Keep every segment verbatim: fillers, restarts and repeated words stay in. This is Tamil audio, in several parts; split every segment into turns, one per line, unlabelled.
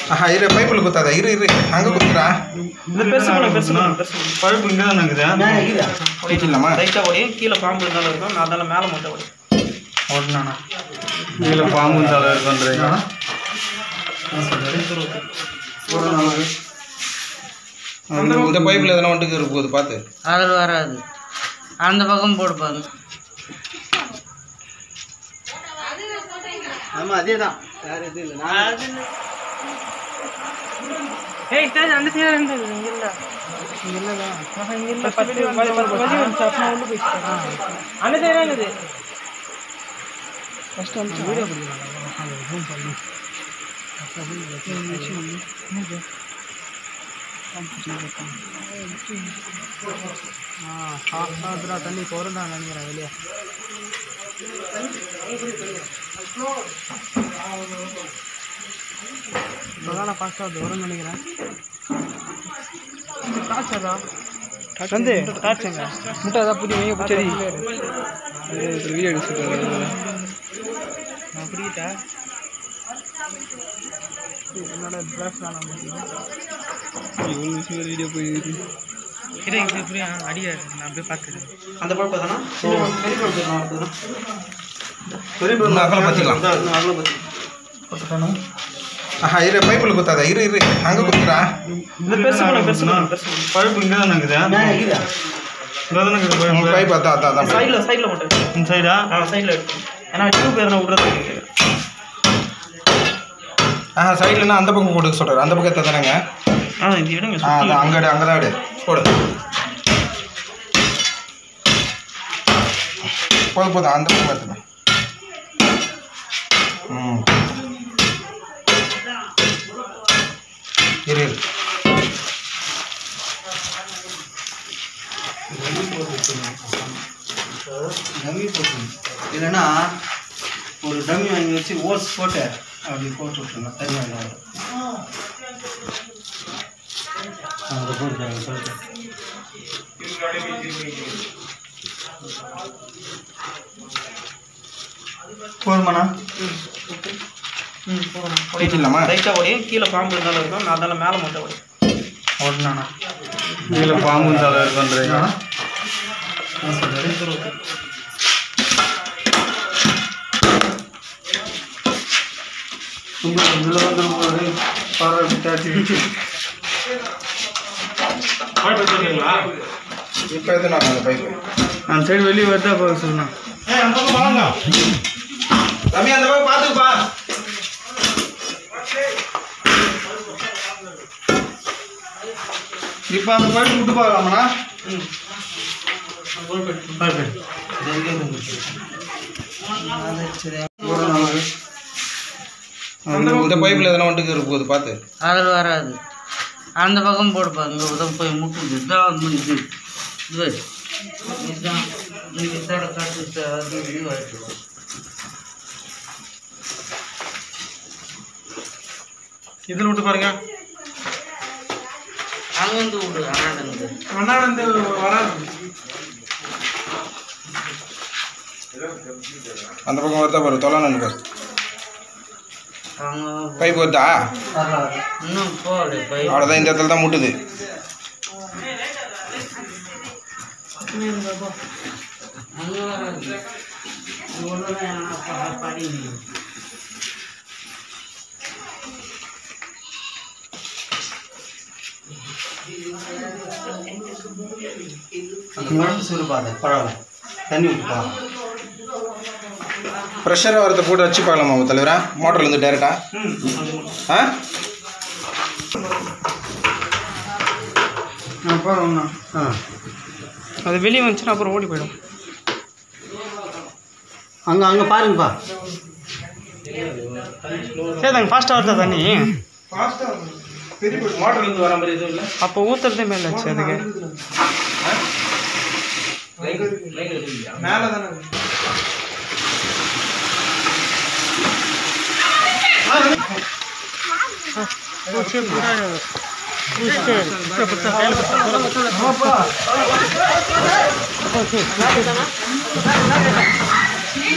ஆஹா இரு பைப்பில் குத்தாத இரு இரு அங்கே குத்துறா
இந்த பெருசு பண்ண பெருசு பெருசு பழுப்பு இங்கே தான் இருக்குது
குத்திடலாமா
லைட்டாக ஓடியும் கீழே பாம்பு இருந்தாலும் இருக்கும் நான் அதெல்லாம் மேலே மட்டும் ஓடி ஓடினாண்ணா
கீழே பாம்பு இருந்தாலும் இருக்குன்றீங்களா
இந்த பைப்பில் எதனா வந்துட்டு இருக்கு போகுது பார்த்து
அதில் வராது அந்த பக்கம் போடுப்பாங்க
ஆமாம் அதே தான் வேறு எதுவும் இல்லை நான்
ஏய் ஸ்டேஜ் அந்த சைடு இருந்தது இங்கே இல்லை இங்கே இல்லை தான் இங்கே இல்லை பத்து பத்து வழி வந்துச்சு அப்போ உள்ள போயிடுச்சு அந்த சைடு இருக்குது ஃபஸ்ட்டு வந்து வீடியோ பண்ணிக்கலாம் தண்ணி போறதான் நினைக்கிறேன் வெளியே இப்போதான் ஃபஸ்ட்டாக வரும்னு நினைக்கிறேன் காய்ச்சதா வந்து காய்ச்சங்க முட்டை ஏதாவது புதிய மைய பிடிச்சது வீடியோ எடுத்து நான் பிடிக்கிட்டேன் என்னோட ட்ரெஸ் நான் வீடியோ போயிருக்கு கிடையாது புரியா அடியா நான் அப்படியே பார்த்துக்கிறேன்
அந்த பழுப்பு தானே பெரிய பழுப்பு தானே
பெரிய பைப்பில் அகல பார்த்துக்கலாம்
அகல பார்த்துக்கலாம்
ஆஹா இரு பைப்பில் குத்தாத இரு இரு அங்கே குத்துறா
இந்த பெருசு பண்ண பெருசு பெருசு
பழுப்பு இங்கே தான் இருக்குது இங்கே தானே இருக்குது பழுப்பு
பைப் அதான் அதான் அதான்
சைடில் சைடில் மட்டும்
இந்த சைடா
ஆ சைடில் எடுத்து ஏன்னா டியூப் எதனா விட்றது
ஆஹா சைட்லன்னா அந்த பக்கம் கொடுக்க சொல்கிறார் அந்த பக்கத்தை தானேங்க
ஆ இது எடுங்க
ஆ அதான் அங்கே எடு அங்கே தான் எடு போடு போதும் போதும் அந்த பக்கம் எடுத்துக்கேன் ம் இரு இரு
டம்மி போட்டு இல்லைன்னா ஒரு டம்மி வாங்கி வச்சு ஓர்ஸ் போட்டு அப்படி போட்டு விட்டுருங்க தனியாக அதை போட்டுருக்காங்க சொல்லிட்டு போதுமாண்ணா ம்
குத்திடலாமா
லைட்டாக ஓடியும் கீழே பாம்பு இருந்தாலும் இருக்கும் நான் அதெல்லாம் மேலே மட்டும் ஓடி ஓடினாண்ணா
கீழே பாம்பு இருந்தாலும் இருக்குன்றீங்களா
இதில் வந்துடும் போது பரவாயில்ல தேர்ச்சி
இப்போ எது நான் அந்த பைப்பு
அந்த சைடு வெளியே வருதா பார்க்க சொல்லுண்ணா
ஏ அந்த பக்கம் வாங்க ரவி அந்த பக்கம் பார்த்துப்பா
இப்போ அந்த பழுப்பு விட்டு பார்க்கலாமாண்ணா
ம்
இந்த பைப்பில் எதனா வந்துட்டு இருக்கு போகுது பார்த்து
அதில் வராது அந்த பக்கம் போடுப்பாங்க இங்கே தான் போய் முட்டுது இதான் இது இது இதுதான் நீங்கள் தட காட்டு அது இது வாங்கிடுவோம்
இதில் விட்டு பாருங்க
அங்கேருந்து விடு அண்ணாந்து
அண்ணாந்து வராது
அந்த பக்கம் வருதா பாரு தொலைன்னு பாரு
அவங்க
பைப் வருதா
இன்னும் போகல பை
அவ்வளோதான் இந்த இடத்துல தான் முட்டுது
அங்கே வராது ஒன்றுதான் படி
சூடுபாது பரவாயில்ல தண்ணி விட்டுப்பா
ப்ரெஷரை வரத்தை போட்டு வச்சு பார்க்கலாமா உங்கள் தலைவரா மோட்டர்லேருந்து டேரெக்டா ஆ
அப்புறம் ஆ அது வெளியே வந்துச்சுன்னா அப்புறம் ஓடி போயிடும் அங்கே அங்கே பாருங்கப்பா சரி தாங்க ஃபாஸ்ட்டாக வருதா தண்ணி
ஃபாஸ்ட்டாக பெரிய மோட்டர்லேருந்து வர மாதிரி எதுவும் இல்லை
அப்போ ஊற்றுறதே மேலே ஆச்சு அதுக்கு
மேலே தானே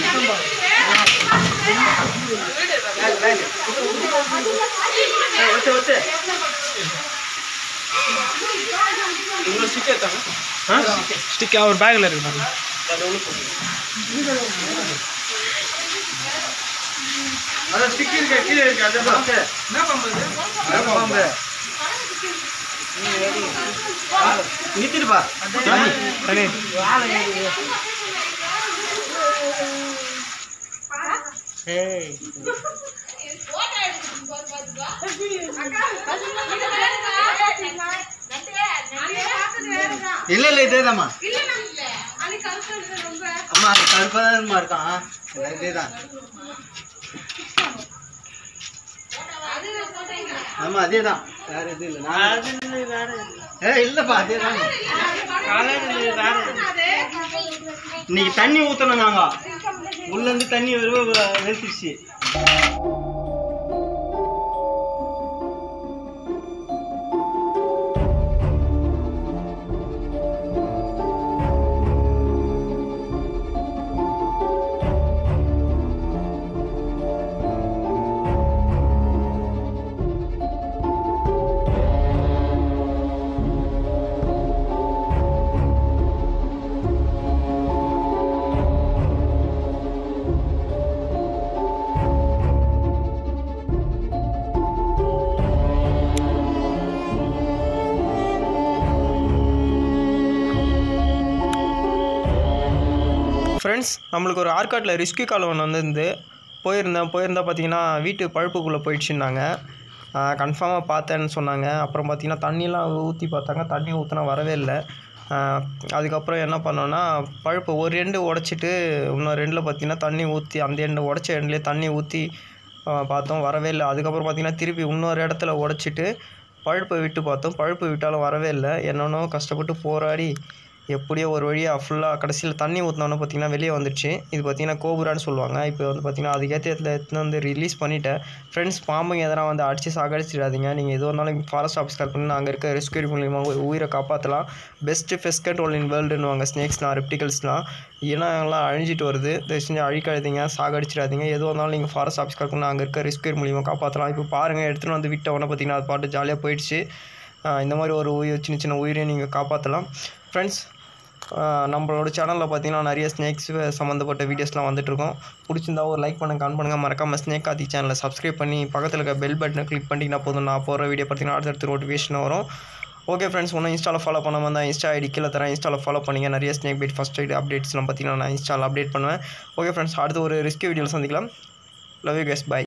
ஓகே
ஸ்டிக் அவர் பேக்கில் இருக்கு பாருங்க.
அதான் ஸ்டிக் இருக்கு கீழே இருக்கு அது என்ன பம்பு பம்பு நிறுத்திடுப்பா
தனி
ஏய்
இல்ல இல்ல இதேதாம்மா அம்மா அது கருப்பாதான்மா இருக்கான் இதேதான் ஆமா அதேதான் வேற எதுவும் இல்லை நான் ஏ இல்லப்பா அதேதான் இன்னைக்கு தண்ணி ஊத்தணும் நாங்க உள்ள இருந்து தண்ணி வருவ வெளுத்துச்சு
ஃப்ரெண்ட்ஸ், நம்மளுக்கு ஒரு ஆற்காட்டில் ரெஸ்க்யூ கால் ஒன்று வந்துருந்து போயிருந்தேன் போயிருந்தால் பார்த்தீங்கன்னா வீட்டு பழுப்புக்குள்ளே போயிடுச்சுன்னாங்க. கன்ஃபார்மாக பார்த்தேன்னு சொன்னாங்க. அப்புறம் பார்த்திங்கன்னா தண்ணிலாம் ஊற்றி பார்த்தாங்க, தண்ணி ஊற்றினா வரவே இல்லை. அதுக்கப்புறம் என்ன பண்ணோன்னா பழுப்பு ஒரு எண்டு உடச்சிட்டு இன்னொரு ரெண்டில் பார்த்திங்கன்னா தண்ணி ஊற்றி அந்த எண்டு உடச்ச எண்ட்லேயே தண்ணி ஊற்றி பார்த்தோம், வரவே இல்லை. அதுக்கப்புறம் பார்த்திங்கன்னா திருப்பி இன்னொரு இடத்துல உடச்சிட்டு பழுப்பை விட்டு பார்த்தோம், பழுப்பு விட்டாலும் வரவே இல்லை. என்னென்னோ கஷ்டப்பட்டு போராடி எப்படியோ ஒரு வழியாக ஃபுல்லாக கடைசியில் தண்ணி ஊற்றினோன்னு பார்த்திங்கன்னா வெளியே வந்துடுச்சு. இது பார்த்திங்கன்னா கோபுரான்னு சொல்லுவாங்க. இப்போ வந்து பார்த்திங்கன்னா அதுக்கேற்ற இடத்துல எடுத்துன்னு வந்து ரிலீஸ் பண்ணிவிட்டேன். ஃப்ரெண்ட்ஸ், பாம்புங்க எதனா வந்து அடித்து சாகடிச்சிடாதீங்க. நீங்கள் எது இருந்தாலும் ஃபாரஸ்ட் ஆஃபீஸ் கால் பண்ணி அங்கே இருக்க ரெஸ்க்யூ மூலியமாக ஒரு உயிரை காப்பாற்றலாம். பெஸ்ட்டு ஃபெஸ்ட் கண்ட்ரோல் இன் வேர்ல்டுன்னுவாங்க ஸ்னேக்ஸ்லாம் ரெப்டிகல்ஸ்லாம். ஏன்னா எல்லாம் அழிஞ்சிட்டு வருது, தயவு செஞ்சு அழிக்காதீங்க, சாகடிச்சிடாதீங்க. எதுவும் இருந்தாலும் நீங்கள் ஃபாரஸ்ட் ஆஃபீஸ் கால் பண்ணி அங்கே இருக்க ரெஸ்க்யூ மூலியமாக காப்பாற்றலாம். இப்போ பாருங்கள், எடுத்துகிட்டு வந்து விட்ட உடனே பார்த்திங்கன்னா அது பாட்டு ஜாலியாக போயிடுச்சு. இந்த மாதிரி ஒரு உயிர் சின்ன சின்ன உயிரையும் நீங்கள் காப்பாற்றலாம். ஃப்ரெண்ட்ஸ், நம்மளோட சேனலில் பார்த்தீங்கன்னா நிறைய ஸ்னேக்ஸ் சம்மந்தப்பட்ட வீடியோஸ்லாம் வந்துட்டுருக்கோம். பிடிச்சிருந்தா ஒரு லைக் பண்ணுங்கள், கமெண்ட் பண்ணுங்கள். மறக்காமல் ஸ்னேக் ஆதி சேனலை சப்ஸ்கிரைப் பண்ணி பக்கத்தில் இருக்க பெல் பட்டனை கிளிக் பண்ணிங்கன்னா போதும், நான் போகிற வீடியோ பார்த்தீங்கன்னா அடுத்தடுத்து நோட்டிஃபிகேஷன் வரும். ஓகே ஃப்ரெண்ட்ஸ், ஒன்றும் இன்ஸ்டாவில் ஃபாலோ பண்ணாமல் தான் இன்ஸ்டா ஐடி கீழே தரேன், இன்ஸ்டாவில் ஃபாலோ பண்ணிங்க. நிறைய ஸ்னேக் பைட் ஃபஸ்ட் ஐடி அப்டேட்ஸ்லாம் பார்த்தீங்கன்னா நான் இன்ஸ்டாவில் அப்டேட் பண்ணுவேன். ஓகே ஃப்ரெண்ட்ஸ், அடுத்து ஒரு ரெஸ்க்யூ வீடியோவில் சந்திக்கலாம். Love you guys, by.